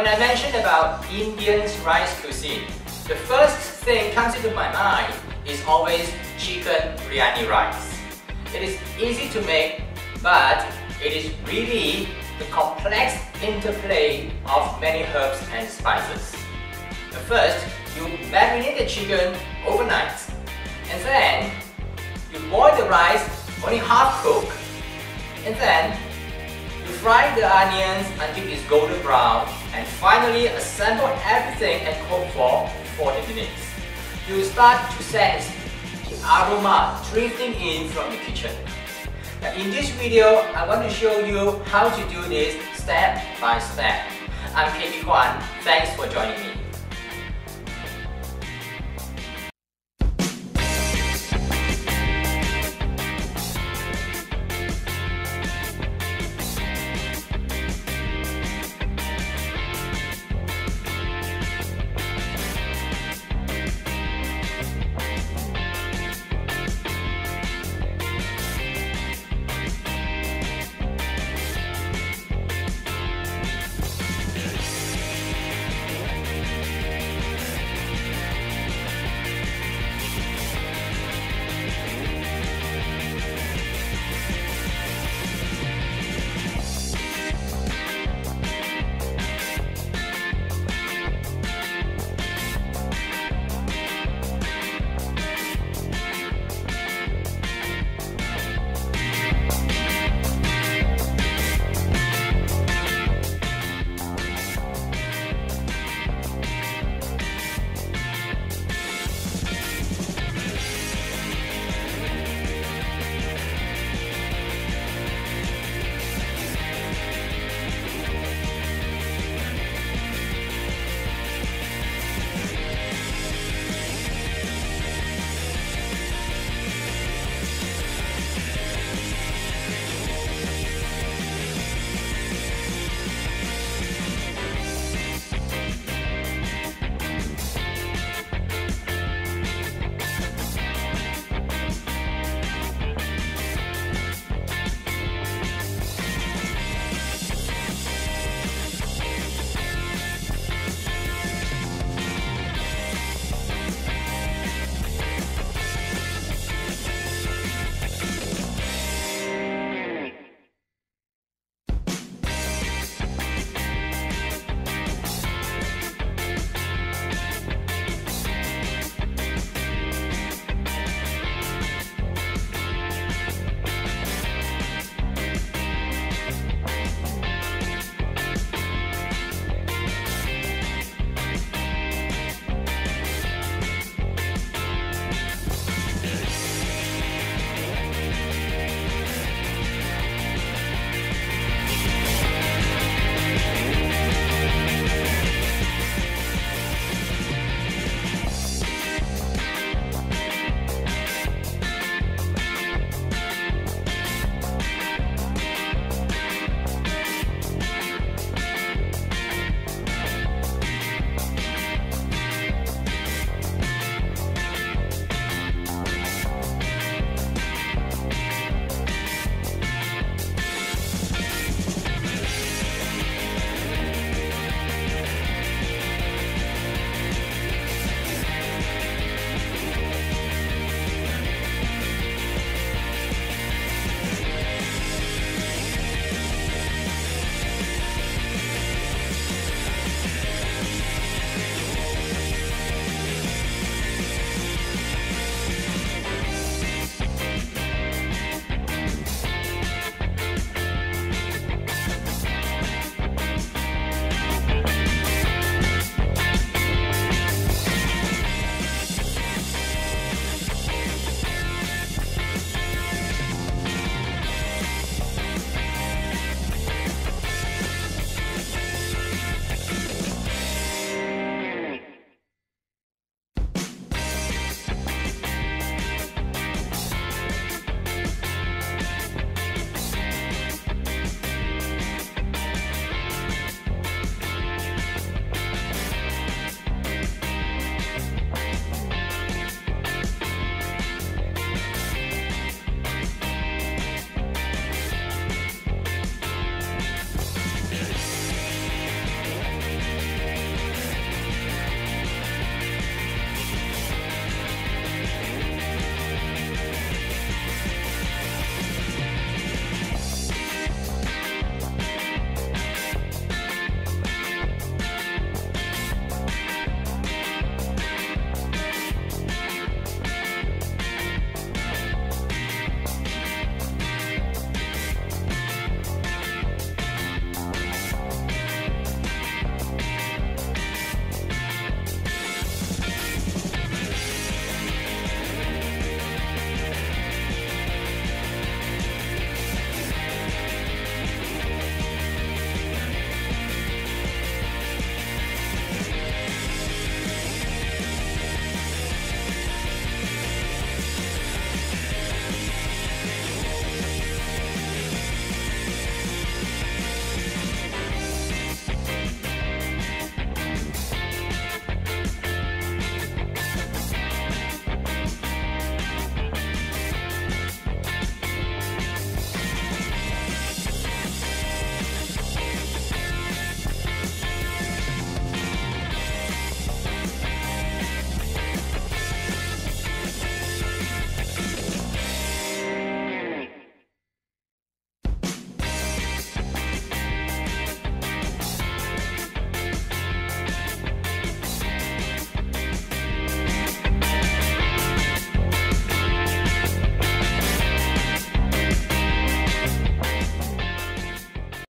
When I mention about Indian rice cuisine, the first thing comes into my mind is always chicken biryani rice. It is easy to make, but it is really the complex interplay of many herbs and spices. First, you marinate the chicken overnight, and then you boil the rice only half cooked, and then you fry the onions until it's golden brown, and finally assemble everything and cook for 40 minutes. You start to sense the aroma drifting in from the kitchen. Now in this video, I want to show you how to do this step by step. I'm Kwan. Thanks for joining me.